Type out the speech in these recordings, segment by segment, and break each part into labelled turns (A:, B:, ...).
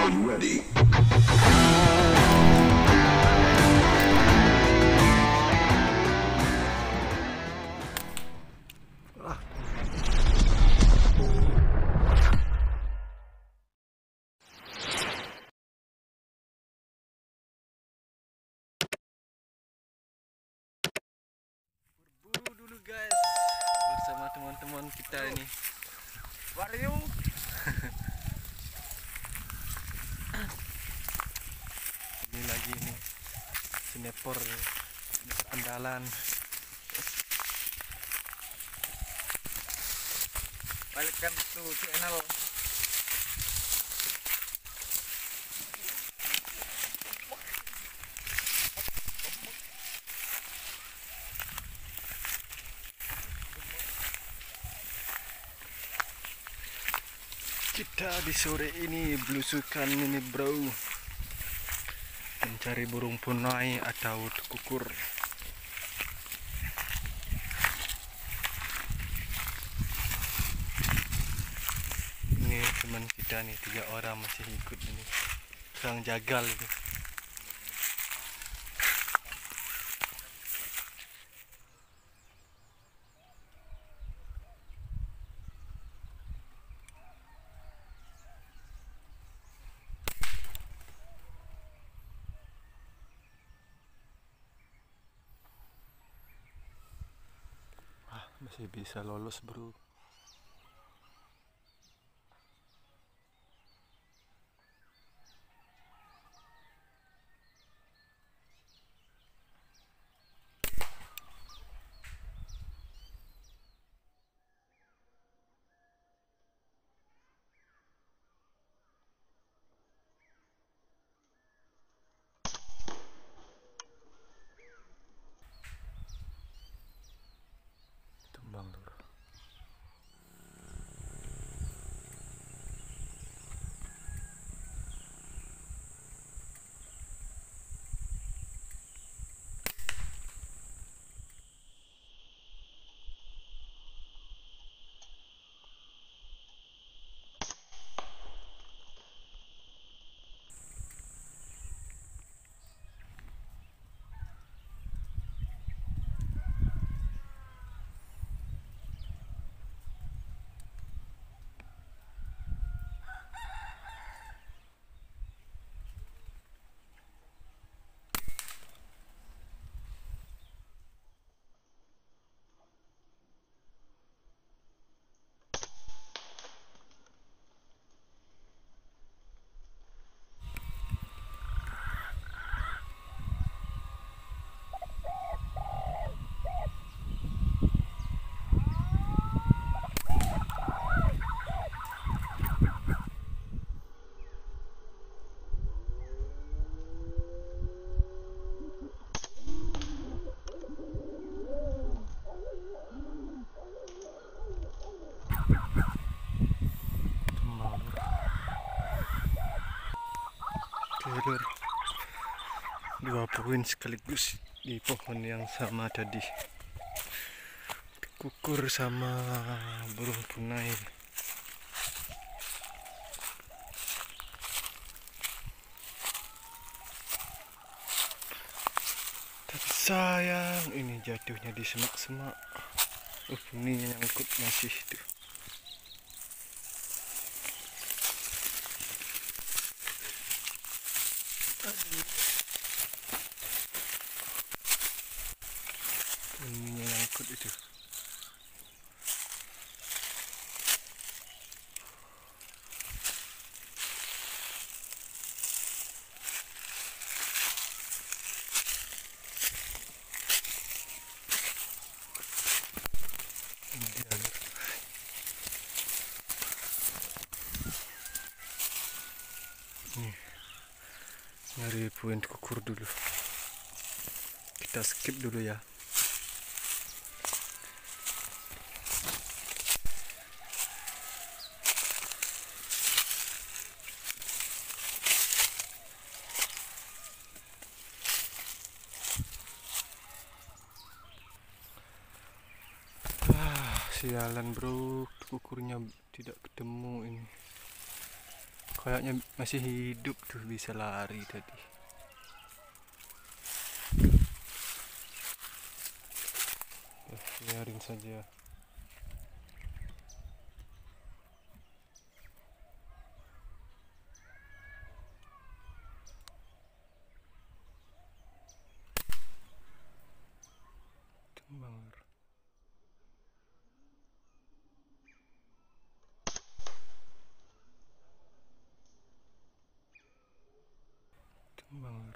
A: Are you ready?
B: Berburu dulu guys bersama teman-teman kita ini.
C: Wario.
B: Ini lagi nih snapper andalan.
C: Welcome to channel.
B: Kita di sore ini belusukan ini bro, mencari burung punai atau kukur. Ini teman kita nih, 3 orang masih ikut ini, sedang jagal itu. Masih bisa lolos bro. Tumbang dulu. Telur 2 poin sekaligus di pohon yang sama tadi, kukur sama burung punai. Tapi sayang ini jatuhnya di semak-semak. Ini nyangkut masih tuh. Ini nyangkut itu. Ini dia. Nih, nyari poin kukur dulu. Kita skip dulu ya. Sialan bro, kukurnya tidak ketemu ini. kayaknya masih hidup tuh, bisa lari tadi. Biarin saja. Tembang. Tembang.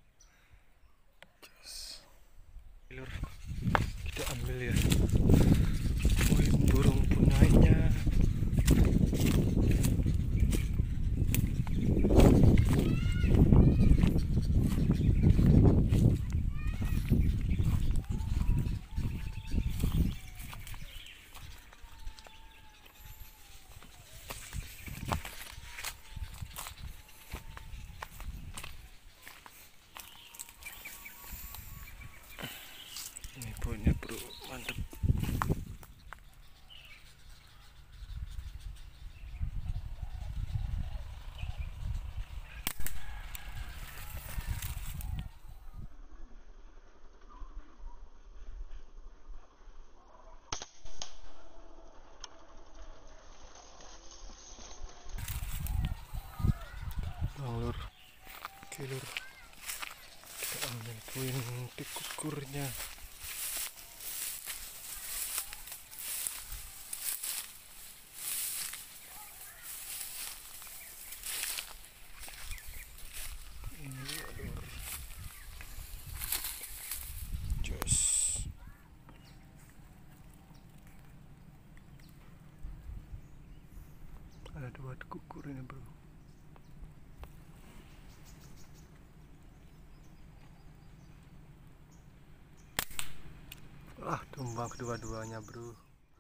B: Lur, kita ambil ya. Wih, burung pun naiknya. Ini poinnya bro, mantap. Bang lur, oke lur, kita ambil poin tikukurnya. Ini dia lur, jos. Ada 2 tikukur ini bro. Tumbang kedua-duanya bro.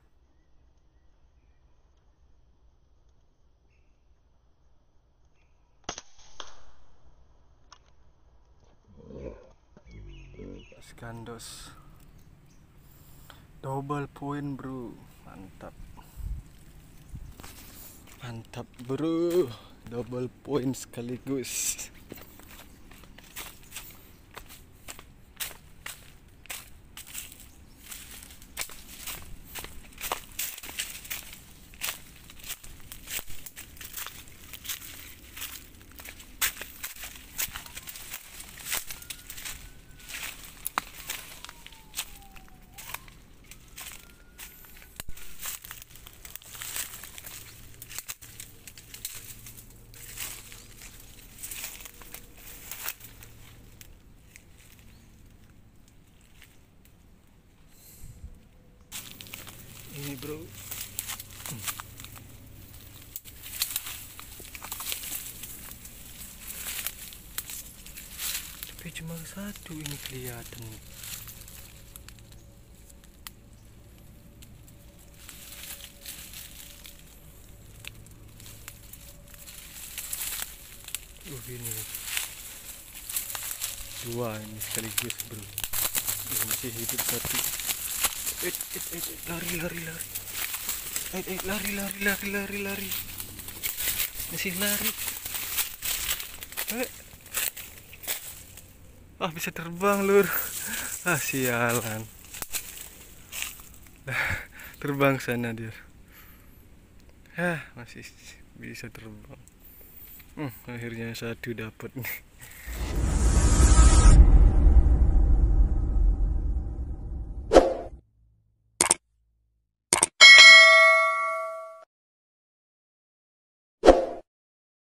B: Gandos, double point bro, mantap. Mantap bro, double point sekaligus. Ini bro, tapi cuma 1 ini kelihatan. Ini 2 ini sekaligus bro. Ini masih hidup 1. Lari. Lari. Masih lari. Bisa terbang lur. Sialan. Terbang sana dia. Masih bisa terbang. Akhirnya 1 dapat nih.